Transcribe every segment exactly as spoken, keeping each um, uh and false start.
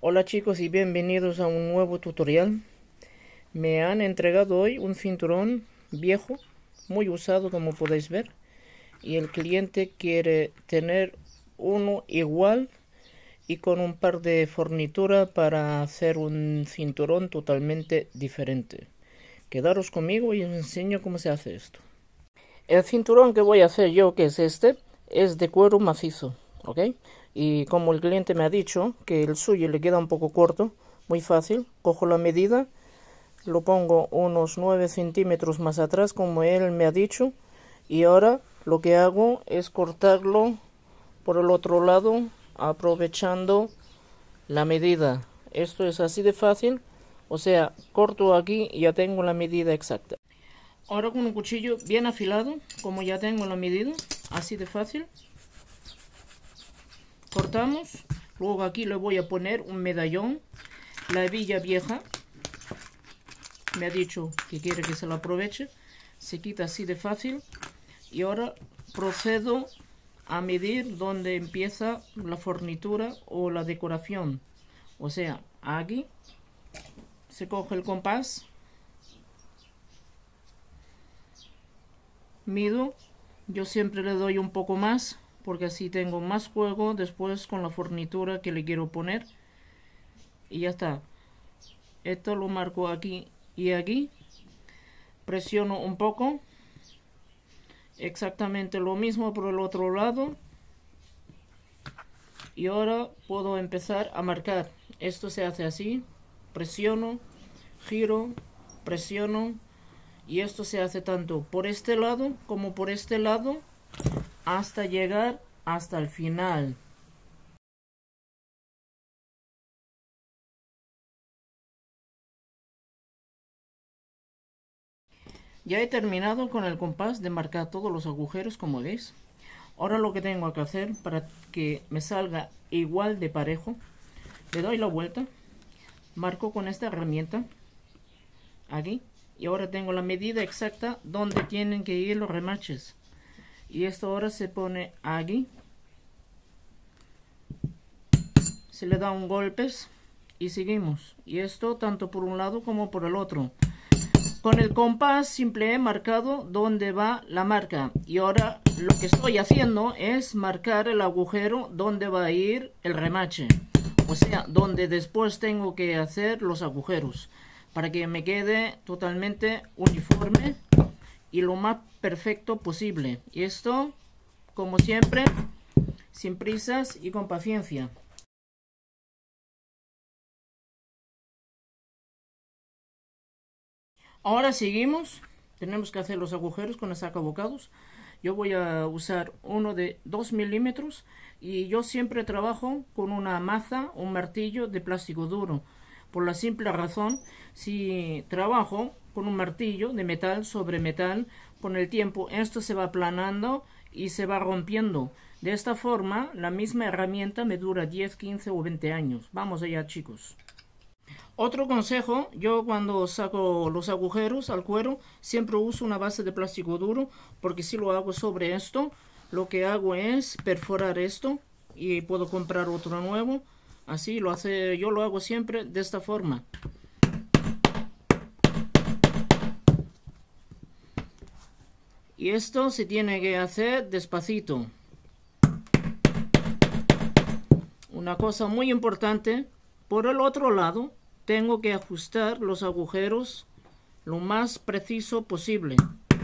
Hola chicos y bienvenidos a un nuevo tutorial. Me han entregado hoy un cinturón viejo, muy usado como podéis ver, y el cliente quiere tener uno igual y con un par de fornitura para hacer un cinturón totalmente diferente. Quedaros conmigo y os enseño cómo se hace esto. El cinturón que voy a hacer yo, que es este, es de cuero macizo, ¿ok? Y como el cliente me ha dicho que el suyo le queda un poco corto, muy fácil, cojo la medida, lo pongo unos nueve centímetros más atrás como él me ha dicho, y ahora lo que hago es cortarlo por el otro lado aprovechando la medida. Esto es así de fácil, o sea, corto aquí y ya tengo la medida exacta. Ahora con un cuchillo bien afilado, como ya tengo la medida, así de fácil, cortamos. Luego aquí le voy a poner un medallón. La hebilla vieja me ha dicho que quiere que se la aproveche. Se quita así de fácil. Y ahora procedo a medir donde empieza la fornitura o la decoración. O sea, aquí se coge el compás, mido. Yo siempre le doy un poco más porque así tengo más juego después con la fornitura que le quiero poner. Y ya está. Esto lo marco aquí y aquí. Presiono un poco. Exactamente lo mismo por el otro lado. Y ahora puedo empezar a marcar. Esto se hace así. Presiono, giro, presiono. Y esto se hace tanto por este lado como por este lado hasta llegar hasta el final. Ya he terminado con el compás de marcar todos los agujeros, como veis. Ahora lo que tengo que hacer para que me salga igual de parejo, le doy la vuelta, marco con esta herramienta aquí, y ahora tengo la medida exacta donde tienen que ir los remaches. Y esto ahora se pone aquí, se le da un golpe y seguimos. Y esto tanto por un lado como por el otro. Con el compás simple he marcado dónde va la marca. Y ahora lo que estoy haciendo es marcar el agujero donde va a ir el remache. O sea, donde después tengo que hacer los agujeros. Para que me quede totalmente uniforme y lo más perfecto posible. Y esto, como siempre, sin prisas y con paciencia. Ahora seguimos. Tenemos que hacer los agujeros con el sacabocados. Yo voy a usar uno de dos milímetros y yo siempre trabajo con una maza, un martillo de plástico duro. Por la simple razón, si trabajo con un martillo de metal sobre metal, con el tiempo esto se va aplanando y se va rompiendo. De esta forma, la misma herramienta me dura diez, quince o veinte años. Vamos allá, chicos. Otro consejo, yo cuando saco los agujeros al cuero siempre uso una base de plástico duro, porque si lo hago sobre esto, lo que hago es perforar esto y puedo comprar otro nuevo. Así lo hace, yo lo hago siempre de esta forma. Y esto se tiene que hacer despacito. Una cosa muy importante, por el otro lado tengo que ajustar los agujeros lo más preciso posible.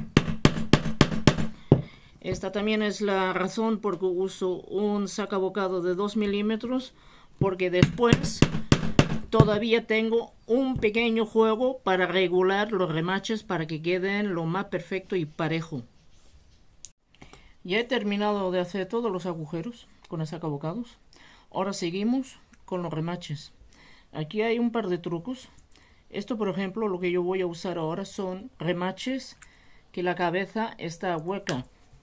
Esta también es la razón por que uso un sacabocado de dos milímetros, porque después todavía tengo un pequeño juego para regular los remaches para que queden lo más perfecto y parejo. Ya he terminado de hacer todos los agujeros con el sacabocados. Ahora seguimos con los remaches. Aquí hay un par de trucos. Esto, por ejemplo, lo que yo voy a usar ahora son remaches que la cabeza está hueca.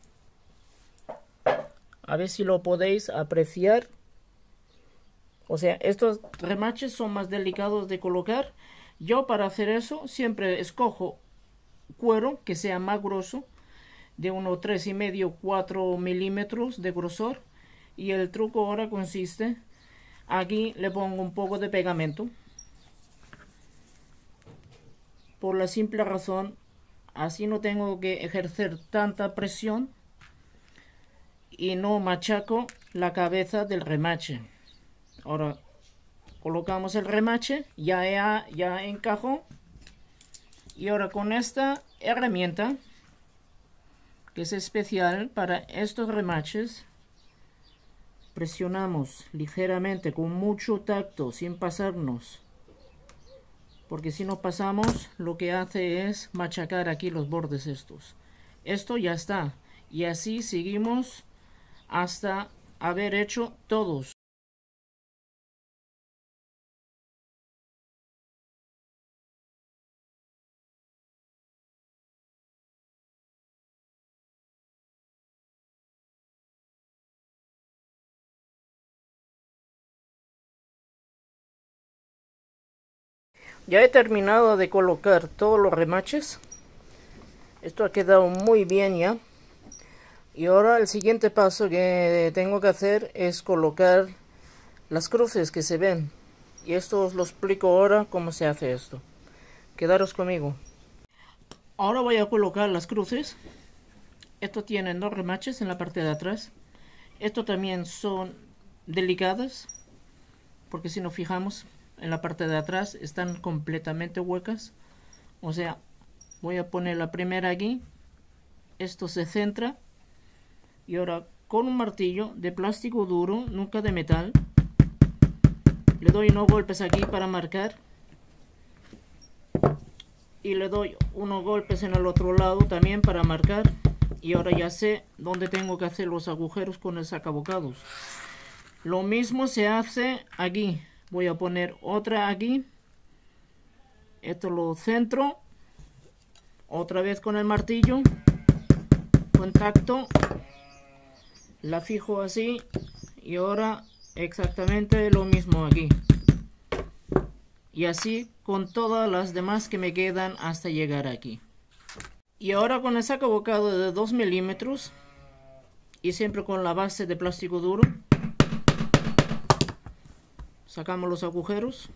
A ver si lo podéis apreciar. O sea, estos remaches son más delicados de colocar. Yo para hacer eso siempre escojo cuero que sea más grueso, de unos tres y medio cuatro milímetros de grosor. Y el truco ahora consiste Aquí le pongo un poco de pegamento. Por la simple razón, así no tengo que ejercer tanta presión y no machaco la cabeza del remache. Ahora colocamos el remache, ya, ya, ya encajó. Y ahora con esta herramienta, que es especial para estos remaches, presionamos ligeramente con mucho tacto, sin pasarnos, porque si no pasamos lo que hace es machacar aquí los bordes estos. Esto ya está, y así seguimos hasta haber hecho todos. Ya he terminado de colocar todos los remaches. Esto ha quedado muy bien ya. Y ahora el siguiente paso que tengo que hacer es colocar las cruces que se ven. Y esto os lo explico ahora cómo se hace esto. Quedaros conmigo. Ahora voy a colocar las cruces. Esto tienen dos remaches en la parte de atrás. Esto también son delicadas, porque si nos fijamos en la parte de atrás están completamente huecas. O sea, voy a poner la primera aquí. Esto se centra. Y ahora con un martillo de plástico duro, nunca de metal, le doy unos golpes aquí para marcar. Y le doy unos golpes en el otro lado también para marcar. Y ahora ya sé dónde tengo que hacer los agujeros con el sacabocados. Lo mismo se hace aquí. Voy a poner otra aquí. Esto lo centro. Otra vez con el martillo. Contacto. La fijo así. Y ahora exactamente lo mismo aquí. Y así con todas las demás que me quedan hasta llegar aquí. Y ahora con el sacabocado de dos milímetros. Y siempre con la base de plástico duro. Sacamos los agujeros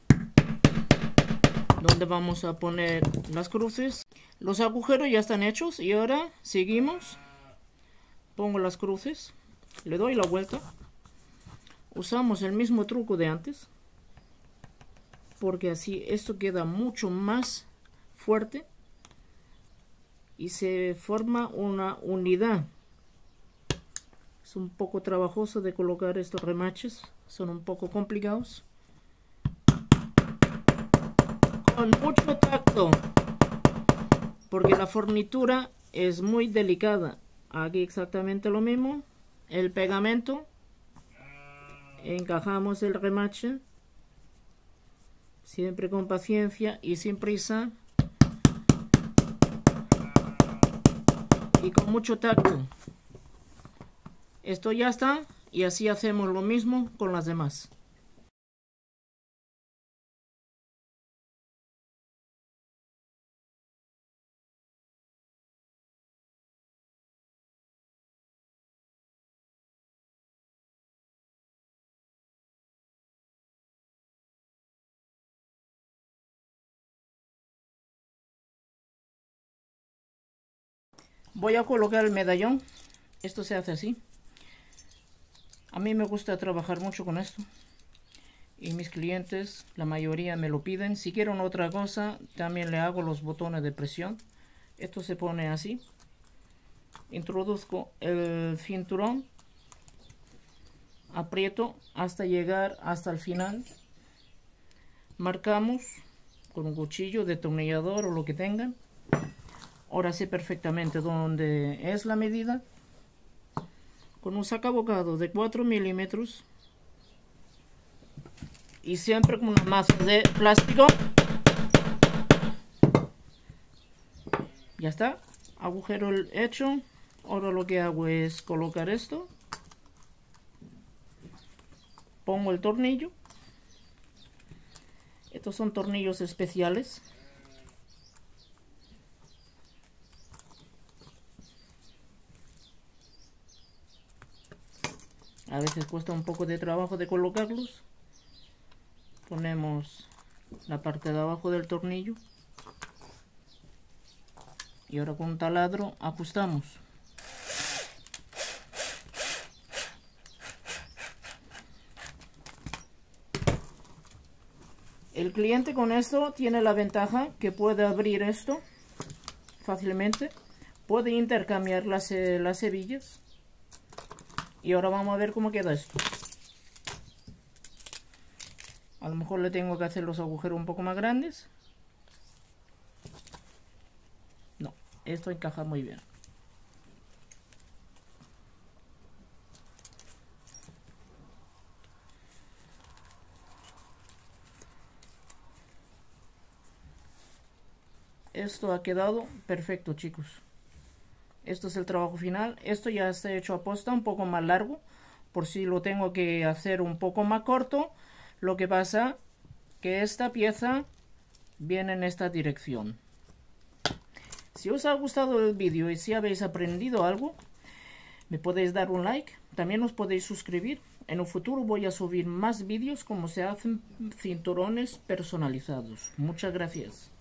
donde vamos a poner las cruces. Los agujeros ya están hechos y ahora seguimos. Pongo las cruces, le doy la vuelta. Usamos el mismo truco de antes, porque así esto queda mucho más fuerte y se forma una unidad. Es un poco trabajoso de colocar estos remaches, son un poco complicados. Con mucho tacto, porque la fornitura es muy delicada. Aquí exactamente lo mismo, el pegamento, encajamos el remache, siempre con paciencia y sin prisa, y con mucho tacto. Esto ya está, y así hacemos lo mismo con las demás. Voy a colocar el medallón. Esto se hace así. A mí me gusta trabajar mucho con esto. Y mis clientes, la mayoría me lo piden. Si quieren otra cosa, también le hago los botones de presión. Esto se pone así. Introduzco el cinturón. Aprieto hasta llegar hasta el final. Marcamos con un cuchillo, destornillador o lo que tengan. Ahora sé perfectamente dónde es la medida. Con un sacabocado de cuatro milímetros y siempre con una masa de plástico. Ya está, agujero hecho. Ahora lo que hago es colocar esto. Pongo el tornillo. Estos son tornillos especiales. A veces cuesta un poco de trabajo de colocarlos. Ponemos la parte de abajo del tornillo. Y ahora con un taladro ajustamos. El cliente con esto tiene la ventaja que puede abrir esto fácilmente. Puede intercambiar las, las hebillas. Y ahora vamos a ver cómo queda esto. A lo mejor le tengo que hacer los agujeros un poco más grandes. No, esto encaja muy bien. Esto ha quedado perfecto, chicos. Esto es el trabajo final. Esto ya está hecho a posta, un poco más largo, por si lo tengo que hacer un poco más corto. Lo que pasa que esta pieza viene en esta dirección. Si os ha gustado el vídeo y si habéis aprendido algo, me podéis dar un like. También os podéis suscribir. En un futuro voy a subir más vídeos como se hacen cinturones personalizados. Muchas gracias.